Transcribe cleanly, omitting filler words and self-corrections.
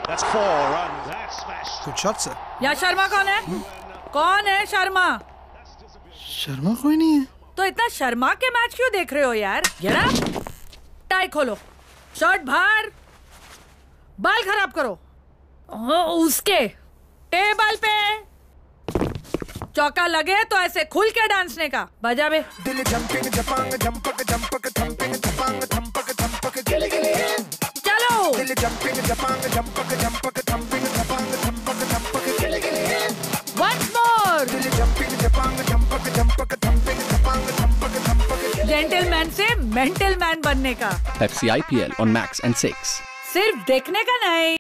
That's 4 runs. That smash. Good shot, sir. यहाँ शर्मा कौन है? कौन है शर्मा? शर्मा कोई नहीं है। तो इतना शर्मा के मैच क्यों देख रहे हो यार? Get up. टाई खोलो, शर्ट बाहर, बाल खराब करो। उसके टेबल पे चौका लगे तो ऐसे खुल के डांसने का। बजा बे। चलो। Once more. जेंटलमैन से मेंटल मैन बनने का। Pepsi IPL on Max and 6. सिर्फ देखने का नहीं।